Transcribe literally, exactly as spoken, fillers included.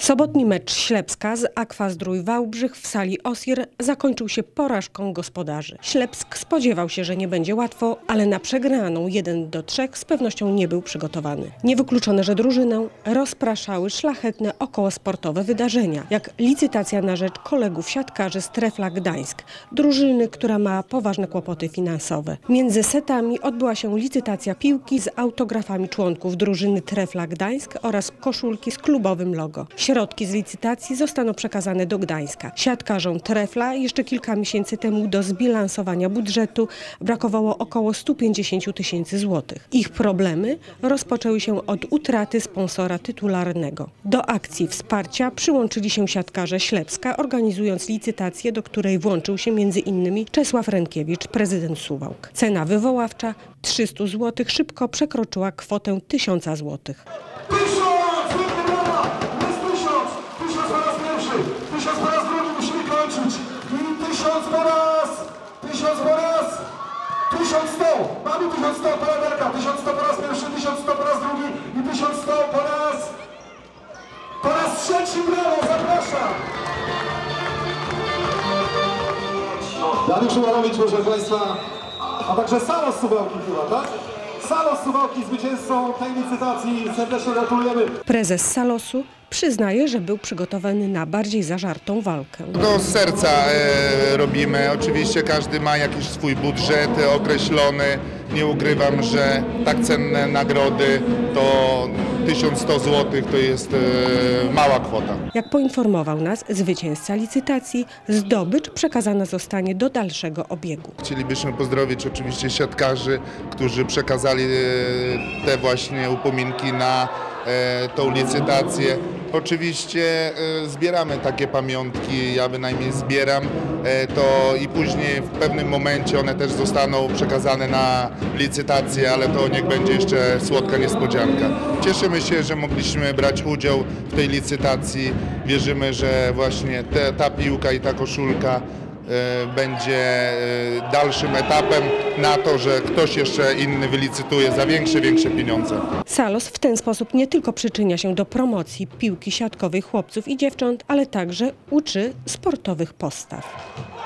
Sobotni mecz Ślepska z Aqua Zdrój Wałbrzych w sali Osir zakończył się porażką gospodarzy. Ślepsk spodziewał się, że nie będzie łatwo, ale na przegraną jeden do trzech z pewnością nie był przygotowany. Niewykluczone, że drużynę rozpraszały szlachetne okołosportowe wydarzenia, jak licytacja na rzecz kolegów siatkarzy z Trefla Gdańsk, drużyny, która ma poważne kłopoty finansowe. Między setami odbyła się licytacja piłki z autografami członków drużyny Trefla Gdańsk oraz koszulki z klubowym logo. Środki z licytacji zostaną przekazane do Gdańska. Siatkarzom Trefla jeszcze kilka miesięcy temu do zbilansowania budżetu brakowało około stu pięćdziesięciu tysięcy złotych. Ich problemy rozpoczęły się od utraty sponsora tytularnego. Do akcji wsparcia przyłączyli się siatkarze Ślepska, organizując licytację, do której włączył się między innymi Czesław Rękiewicz, prezydent Suwałk. Cena wywoławcza trzysta złotych szybko przekroczyła kwotę tysiąca złotych. Tysiąc po raz drugi musimy kończyć. I tysiąc po raz, tysiąc po raz, tysiąc sto. Mamy tysiąc sto, paraderka. Tysiąc sto po raz pierwszy, tysiąc sto po raz drugi i tysiąc sto po raz, po raz trzeci. Brawo, zapraszam. Dariusz Umarowicz, proszę Państwa, a także Salos Suwałki chyba, tak? Salos Suwałki zwycięzcą tej licytacji. Serdecznie gratulujemy. Prezes Salosu przyznaje, że był przygotowany na bardziej zażartą walkę. To z serca e, robimy. Oczywiście każdy ma jakiś swój budżet określony. Nie ukrywam, że tak cenne nagrody to tysiąc sto złotych to jest e, mała kwota. Jak poinformował nas zwycięzca licytacji, zdobycz przekazana zostanie do dalszego obiegu. Chcielibyśmy pozdrowić oczywiście siatkarzy, którzy przekazali e, te właśnie upominki na e, tą licytację. Oczywiście e, zbieramy takie pamiątki, ja bynajmniej zbieram e, to i później w pewnym momencie one też zostaną przekazane na licytację, ale to niech będzie jeszcze słodka niespodzianka. Cieszymy się, że mogliśmy brać udział w tej licytacji. Wierzymy, że właśnie te, ta piłka i ta koszulka będzie dalszym etapem na to, że ktoś jeszcze inny wylicytuje za większe, większe pieniądze. Salos w ten sposób nie tylko przyczynia się do promocji piłki siatkowej chłopców i dziewcząt, ale także uczy sportowych postaw.